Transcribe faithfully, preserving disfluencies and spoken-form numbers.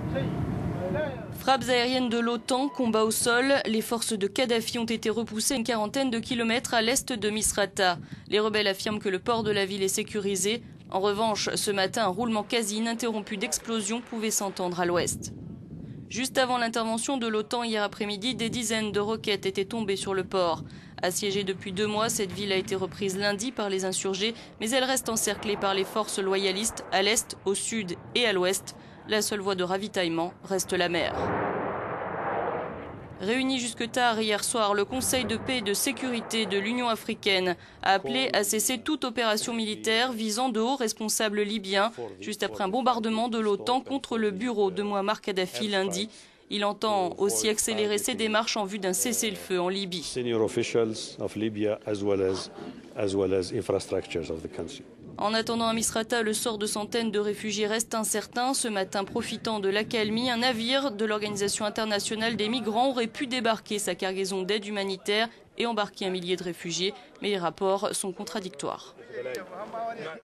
Frappes aériennes de l'OTAN, combat au sol, les forces de Kadhafi ont été repoussées une quarantaine de kilomètres à l'est de Misrata. Les rebelles affirment que le port de la ville est sécurisé. En revanche, ce matin, un roulement quasi ininterrompu d'explosions pouvait s'entendre à l'ouest. Juste avant l'intervention de l'OTAN hier après-midi, des dizaines de roquettes étaient tombées sur le port. Assiégée depuis deux mois, cette ville a été reprise lundi par les insurgés, mais elle reste encerclée par les forces loyalistes à l'est, au sud et à l'ouest. La seule voie de ravitaillement reste la mer. Réuni jusque tard hier soir, le Conseil de paix et de sécurité de l'Union africaine a appelé à cesser toute opération militaire visant de hauts responsables libyens, juste après un bombardement de l'OTAN contre le bureau de Mouammar Kadhafi lundi. Il entend aussi accélérer ses démarches en vue d'un cessez-le-feu en Libye. En attendant à Misrata, le sort de centaines de réfugiés reste incertain. Ce matin, profitant de l'accalmie, un navire de l'Organisation internationale des migrants aurait pu débarquer sa cargaison d'aide humanitaire et embarquer un millier de réfugiés. Mais les rapports sont contradictoires.